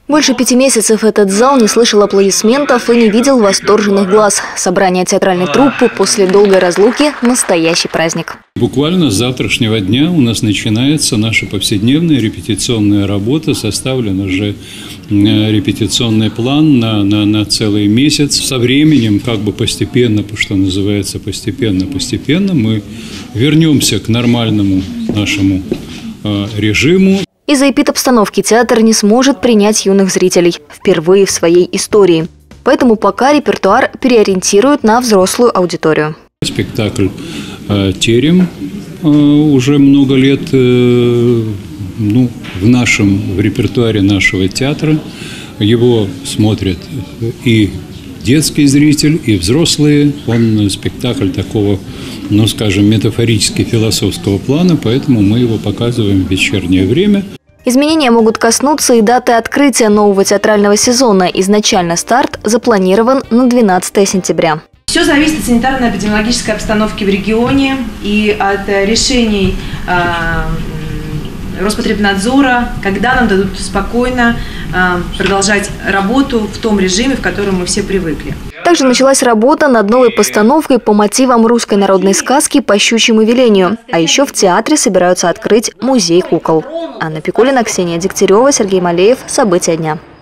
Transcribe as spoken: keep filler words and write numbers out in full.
Больше пяти месяцев этот зал не слышал аплодисментов и не видел восторженных глаз. Собрание театральной труппы после долгой разлуки – настоящий праздник. Буквально с завтрашнего дня у нас начинается наша повседневная репетиционная работа. Составлен уже репетиционный план на, на, на целый месяц. Со временем, как бы постепенно, что называется, постепенно-постепенно, мы вернемся к нормальному нашему э, режиму. Из-за эпидобстановки театр не сможет принять юных зрителей впервые в своей истории. Поэтому пока репертуар переориентируют на взрослую аудиторию. Спектакль «Терем» уже много лет ну, в нашем в репертуаре нашего театра. Его смотрят и детский зритель, и взрослые. Он спектакль такого, ну скажем, метафорически-философского плана, поэтому мы его показываем в вечернее время. Изменения могут коснуться и даты открытия нового театрального сезона. Изначально старт запланирован на двенадцатое сентября. Все зависит от санитарно-эпидемиологической обстановки в регионе и от решений э, Роспотребнадзора, когда нам дадут спокойно э, продолжать работу в том режиме, в котором мы все привыкли. Также началась работа над новой постановкой по мотивам русской народной сказки «По щучьему велению». А еще в театре собираются открыть музей кукол. Анна Пикулина, Ксения Дегтярева, Сергей Малеев. События дня.